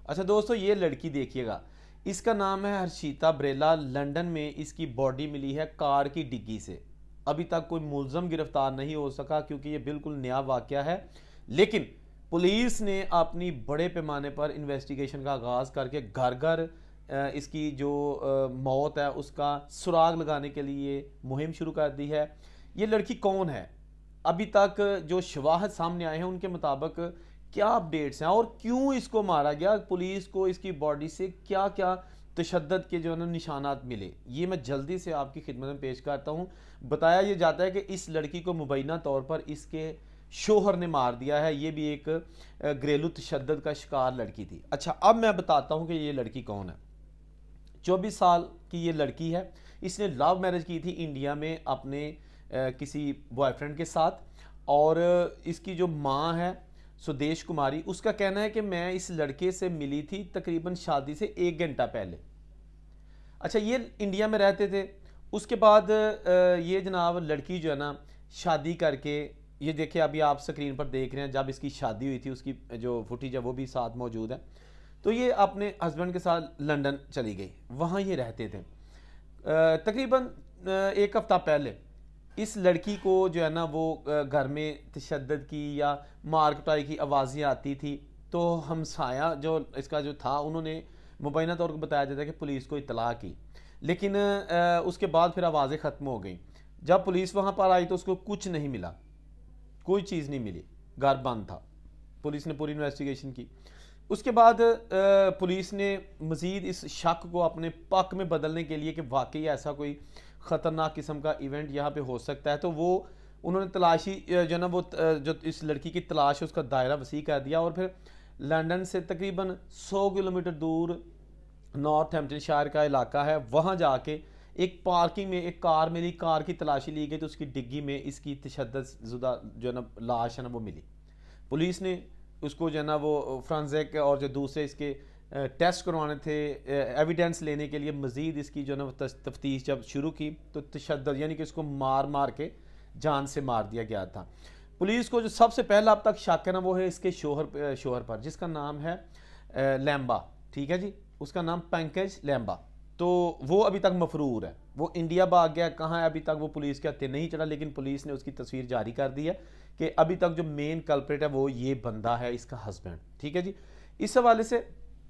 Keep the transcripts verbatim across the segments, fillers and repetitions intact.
अच्छा दोस्तों, ये लड़की देखिएगा, इसका नाम है हर्षिता बरेला। लंदन में इसकी बॉडी मिली है कार की डिग्गी से। अभी तक कोई मुलजम गिरफ्तार नहीं हो सका क्योंकि ये बिल्कुल नया वाकया है, लेकिन पुलिस ने अपनी बड़े पैमाने पर इन्वेस्टिगेशन का आगाज़ करके घर घर इसकी जो मौत है उसका सुराग लगाने के लिए मुहिम शुरू कर दी है। ये लड़की कौन है? अभी तक जो शवाहद सामने आए हैं उनके मुताबिक क्या अपडेट्स हैं और क्यों इसको मारा गया, पुलिस को इसकी बॉडी से क्या क्या तशद्दद के जो है निशानात मिले, ये मैं जल्दी से आपकी खिदमत में पेश करता हूँ। बताया ये जाता है कि इस लड़की को मुबैना तौर पर इसके शोहर ने मार दिया है। ये भी एक घरेलू तशद्दद का शिकार लड़की थी। अच्छा, अब मैं बताता हूँ कि ये लड़की कौन है। चौबीस साल की ये लड़की है। इसने लव मैरिज की थी इंडिया में अपने आ, किसी बॉयफ्रेंड के साथ, और इसकी जो माँ है सुदेश कुमारी, उसका कहना है कि मैं इस लड़के से मिली थी तकरीबन शादी से एक घंटा पहले। अच्छा, ये इंडिया में रहते थे। उसके बाद ये जनाब लड़की जो है ना शादी करके, ये देखिए अभी आप स्क्रीन पर देख रहे हैं, जब इसकी शादी हुई थी उसकी जो फुटेज है वो भी साथ मौजूद है। तो ये अपने हस्बैंड के साथ लंदन चली गई, वहाँ ये रहते थे। तकरीबन एक हफ्ता पहले इस लड़की को जो है ना वो घर में तशद्दद की या मार कुटाई की आवाज़ें आती थी, तो हमसाया जो इसका जो था उन्होंने मुबैना तौर पर बताया जाता है कि पुलिस को इतला की, लेकिन उसके बाद फिर आवाज़ें ख़त्म हो गई। जब पुलिस वहाँ पर आई तो उसको कुछ नहीं मिला, कोई चीज़ नहीं मिली, घर बंद था। पुलिस ने पूरी इन्वेस्टिगेशन की। उसके बाद पुलिस ने मज़ीद इस शक को अपने पक्ष में बदलने के लिए कि वाकई ऐसा कोई ख़तरनाक किस्म का इवेंट यहाँ पे हो सकता है, तो वो उन्होंने तलाशी जो ना वो जो इस लड़की की तलाश है उसका दायरा वसी कर दिया, और फिर लंदन से तकरीबन सौ किलोमीटर दूर नॉर्थ हैम्पटनशायर का इलाका है, वहाँ जाके एक पार्किंग में एक कार मिली, कार की तलाशी ली गई तो उसकी डिग्गी में इसकी तशद्दुदा जो है ना लाश है ना वो मिली। पुलिस ने उसको जो है ना वो फ्रांसिक और जो दूसरे इसके टेस्ट करवाने थे एविडेंस लेने के लिए, मज़ीद इसकी जो है ना तफ्तीश जब शुरू की तो तशद्दुद यानी कि इसको मार मार के जान से मार दिया गया था। पुलिस को जो सबसे पहला अब तक शक है ना वो है इसके शोहर शोहर पर, जिसका नाम है लैम्बा, ठीक है जी, उसका नाम पंकज लैम्बा। तो वो अभी तक मफरूर है, वो इंडिया भाग गया, कहाँ है अभी तक वो पुलिस के हत्थे नहीं चढ़ा, लेकिन पुलिस ने उसकी तस्वीर जारी कर दी है कि अभी तक जो मेन कल्प्रेट है वो ये बंदा है, इसका हस्बैंड, ठीक है जी। इस हवाले से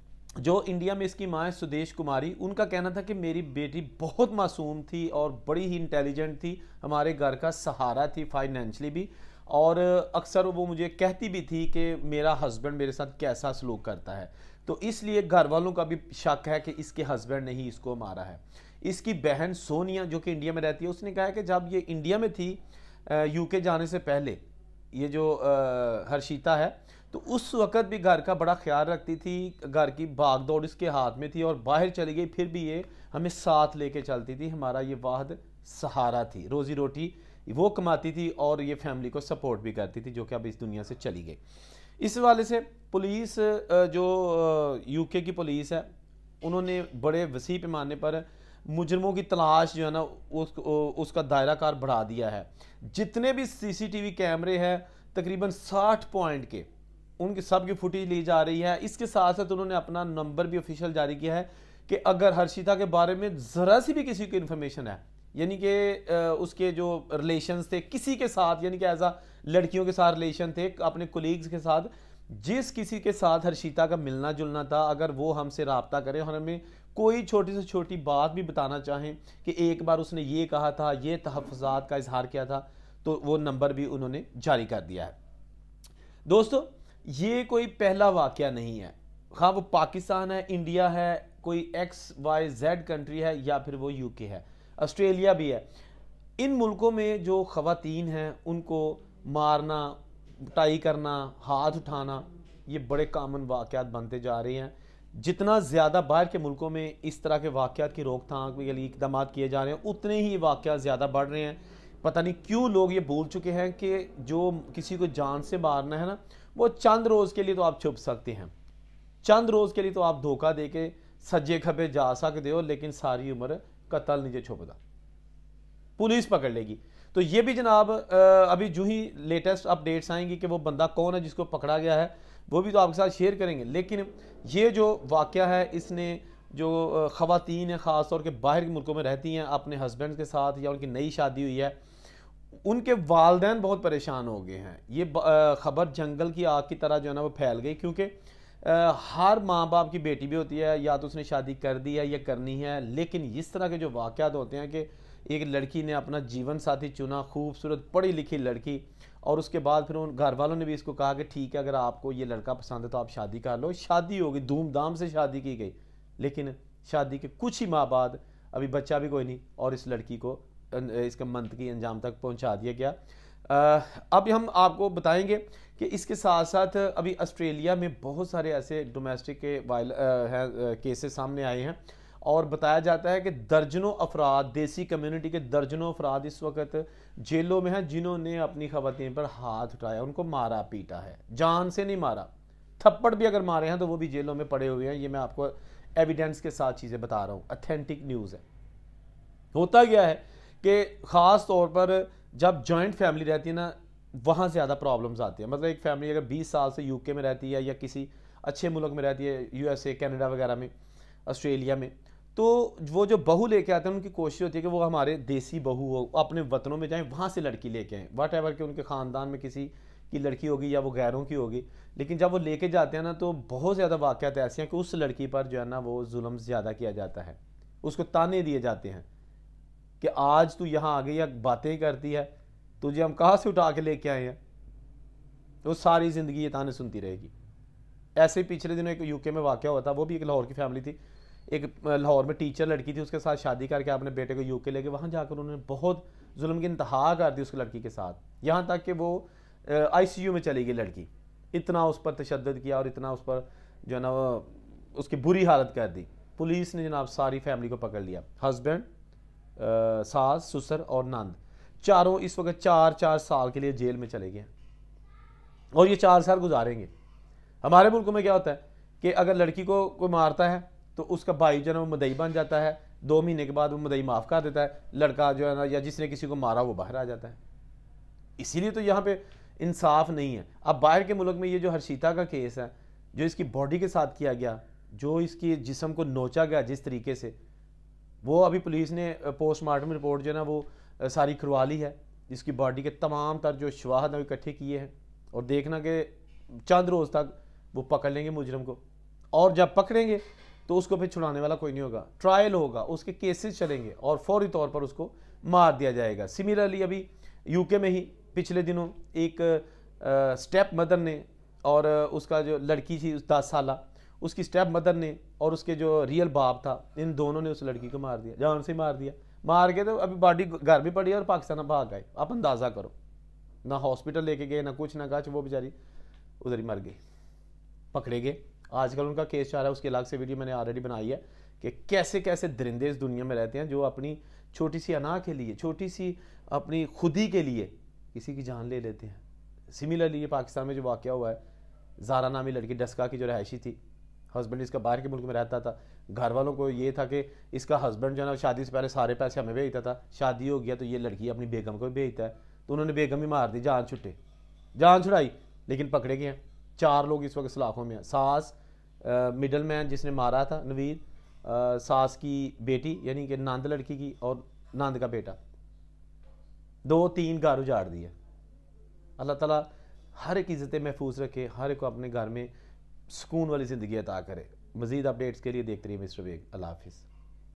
जो इंडिया में इसकी माँ है सुदेश कुमारी, उनका कहना था कि मेरी बेटी बहुत मासूम थी और बड़ी ही इंटेलिजेंट थी, हमारे घर का सहारा थी फाइनेंशली भी, और अक्सर वो मुझे कहती भी थी कि मेरा हस्बैंड मेरे साथ कैसा सलूक करता है। तो इसलिए घर वालों का भी शक है कि इसके हस्बैंड ने ही इसको मारा है। इसकी बहन सोनिया जो कि इंडिया में रहती है, उसने कहा है कि जब ये इंडिया में थी यूके जाने से पहले, ये जो हर्षिता है, तो उस वक़्त भी घर का बड़ा ख्याल रखती थी, घर की भाग दौड़ इसके हाथ में थी, और बाहर चली गई फिर भी ये हमें साथ लेके चलती थी, हमारा ये वाहिद सहारा थी, रोज़ी रोटी वो कमाती थी और ये फैमिली को सपोर्ट भी करती थी, जो कि अब इस दुनिया से चली गई। इस वाले से पुलिस जो यूके की पुलिस है, उन्होंने बड़े वसी पैमाने पर मुजरमों की तलाश जो है ना उस, उसका दायरा कार बढ़ा दिया है। जितने भी सीसीटीवी कैमरे हैं तकरीबन साठ पॉइंट के, उनकी सब की फुटेज ली जा रही है। इसके साथ साथ उन्होंने अपना नंबर भी ऑफिशियल जारी किया है कि अगर हर्षिता के बारे में ज़रा सी भी किसी को इन्फॉर्मेशन है, यानी कि उसके जो रिलेशंस थे किसी के साथ, यानी कि एज आ लड़कियों के साथ रिलेशन थे अपने कोलीग्स के साथ, जिस किसी के साथ हर्षिता का मिलना जुलना था, अगर वो हमसे रब्ता करें और हमें कोई छोटी से छोटी बात भी बताना चाहें कि एक बार उसने ये कहा था, ये तहफ़्फ़ुज़ात का इजहार किया था, तो वो नंबर भी उन्होंने जारी कर दिया है। दोस्तों, ये कोई पहला वाक़या नहीं है, हाँ वो पाकिस्तान है, इंडिया है, कोई एक्स वाई जेड कंट्री है, या फिर वो यूके है, ऑस्ट्रेलिया भी है। इन मुल्कों में जो ख़वातीन हैं उनको मारना, पिटाई करना, हाथ उठाना, ये बड़े कामन वाक़यात बनते जा रहे हैं। जितना ज़्यादा बाहर के मुल्कों में इस तरह के वाक़यात की रोकथाम के लिए इक़दाम किए जा रहे हैं, उतने ही वाक़यात ज़्यादा बढ़ रहे हैं। पता नहीं क्यों लोग ये भूल चुके हैं कि जो किसी को जान से मारना है ना, वो चंद रोज़ के लिए तो आप छुप सकते हैं, चंद रोज़ के लिए तो आप धोखा दे के सज्जे खबे जा सकते हो, लेकिन सारी उम्र कत्ल नीचे छुपदा, पुलिस पकड़ लेगी। तो ये भी जनाब अभी जो ही लेटेस्ट अपडेट्स आएंगी कि वो बंदा कौन है जिसको पकड़ा गया है, वो भी तो आपके साथ शेयर करेंगे। लेकिन ये जो वाक़या है, इसने जो ख़वातीन हैं ख़ास तौर के बाहर के मुल्कों में रहती हैं अपने हस्बैंड के साथ, या उनकी नई शादी हुई है, उनके वालदैन बहुत परेशान हो गए हैं। ये ख़बर जंगल की आग की तरह जो है ना वो फैल गई, क्योंकि हर माँ बाप की बेटी भी होती है, या तो उसने शादी कर दी है या करनी है, लेकिन इस तरह के जो वाक़यात होते हैं कि एक लड़की ने अपना जीवन साथी चुना, खूबसूरत पढ़ी लिखी लड़की, और उसके बाद फिर उन घर वालों ने भी इसको कहा कि ठीक है, अगर आपको ये लड़का पसंद है तो आप शादी कर लो। शादी हो गई, धूमधाम से शादी की गई, लेकिन शादी के कुछ ही माह बाद अभी बच्चा भी कोई नहीं, और इस लड़की को इसका मंतकी अंजाम तक पहुंचा दिया गया। अब हम आपको बताएंगे कि इसके साथ साथ अभी ऑस्ट्रेलिया में बहुत सारे ऐसे डोमेस्टिक के वायल हैं केसेस सामने आए हैं, और बताया जाता है कि दर्जनों अफराद, देसी कम्युनिटी के दर्जनों अफराद इस वक्त जेलों में हैं, जिन्होंने अपनी खवातीन पर हाथ उठाया, उनको मारा पीटा है। जान से नहीं मारा, थप्पड़ भी अगर मारे हैं तो वो भी जेलों में पड़े हुए हैं। ये मैं आपको एविडेंस के साथ चीज़ें बता रहा हूँ, ऑथेंटिक न्यूज़ है। होता गया है कि ख़ास तौर पर जब जॉइंट फैमिली रहती है ना, वहाँ ज़्यादा प्रॉब्लम्स आती है। मतलब एक फैमिली अगर बीस साल से यूके में रहती है, या किसी अच्छे मुल्क में रहती है, यूएसए, कनाडा वगैरह में, ऑस्ट्रेलिया में, तो वो जो बहू लेके आते हैं उनकी कोशिश होती है कि वो हमारे देसी बहू हो, अपने वतनों में जाएं, वहाँ से लड़की लेके आएँ, वट एवर कि उनके ख़ानदान में किसी की लड़की होगी या वो गैरों की होगी। लेकिन जब वो लेके जाते हैं ना, तो बहुत ज़्यादा वाक़यात ऐसे हैं कि उस लड़की पर जो है ना वो जुल्म ज़्यादा किया जाता है, उसको ताने दिए जाते हैं कि आज तू यहाँ आ गई या बातें करती है, तुझे हम कहाँ से उठा के लेके आए हैं, तो सारी ज़िंदगी ये ताने सुनती रहेगी। ऐसे ही पिछले दिनों एक यूके में वाक़या हुआ था, वो भी एक लाहौर की फैमिली थी, एक लाहौर में टीचर लड़की थी, उसके साथ शादी करके अपने बेटे को यूके लेके वहाँ जाकर उन्होंने बहुत जुल्म की इंतहा कर दी उस लड़की के साथ, यहाँ तक कि वो आईसीयू में चली गई लड़की। इतना उस पर तशद्दुद किया और इतना उस पर जो है ना उसकी बुरी हालत कर दी। पुलिस ने जनाब सारी फैमिली को पकड़ लिया, हस्बैंड, सास, ससुर और नंद, चारों इस वक्त चार चार साल के लिए जेल में चले गए, और ये चार साल गुजारेंगे। हमारे मुल्क में क्या होता है कि अगर लड़की को कोई मारता है तो उसका भाई जो है वो मदई बन जाता है, दो महीने के बाद वो मदई माफ़ कर देता है, लड़का जो है ना या जिसने किसी को मारा वो बाहर आ जाता है। इसीलिए तो यहाँ पे इंसाफ नहीं है। अब बाहर के मुल्क में ये जो हर्षिता का केस है, जो इसकी बॉडी के साथ किया गया, जो इसकी जिस्म को नोचा गया जिस तरीके से, वो अभी पुलिस ने पोस्टमार्टम रिपोर्ट जो है ना वो सारी करवा ली है। इसकी बॉडी के तमाम तर जो शवाहद इकट्ठे किए हैं, और देखना कि चंद रोज़ तक वो पकड़ लेंगे मुजरम को, और जब पकड़ेंगे तो उसको फिर छुड़ाने वाला कोई नहीं होगा, ट्रायल होगा, उसके केसेस चलेंगे और फौरी तौर पर उसको मार दिया जाएगा। सिमिलरली अभी यूके में ही पिछले दिनों एक स्टेप मदर ने और उसका जो लड़की थी दस साल, उसकी स्टेप मदर ने और उसके जो रियल बाप था, इन दोनों ने उस लड़की को मार दिया, जान से मार दिया। मार के तो अभी बॉडी घर भी पड़ी और पाकिस्तान भाग गए। आप अंदाज़ा करो, ना हॉस्पिटल लेके गए, ना कुछ ना कुछ, वो बेचारी उधर ही मर गई। पकड़े गए, आजकल उनका केस चल रहा है, उसके अलग से वीडियो मैंने ऑलरेडी बनाई है कि कैसे कैसे दरिंदे इस दुनिया में रहते हैं जो अपनी छोटी सी अना के लिए, छोटी सी अपनी खुदी के लिए किसी की जान ले लेते हैं। सिमिलरली ये पाकिस्तान में जो वाक़या हुआ है, ज़ारा नामी लड़की डस्का की जो रहायशी थी, हस्बैंड इसका बाहर के मुल्क में रहता था, घर वालों को ये था कि इसका हस्बैंड जो है ना शादी से पहले सारे पैसे हमें भेजता था, शादी हो गया तो ये लड़की अपनी बेगम को भी भेजता है, तो उन्होंने बेगम ही मार दी, जान छुट्टे, जान छुड़ाई, लेकिन पकड़े गए हैं। चार लोग इस वक्त सलाखों में हैं। सास, मिडल मैन जिसने मारा था नवीद, सास की बेटी यानी कि नंद लड़की की, और नंद का बेटा, दो तीन घर उजाड़ दिए। अल्लाह ताला हर एक इज़्ज़तें महफूज रखे, हर एक को अपने घर में सुकून वाली ज़िंदगी अता करे। मज़ीद अपडेट्स के लिए देखते रहिए मिस्टर वेग। अल्लाह हाफिज़।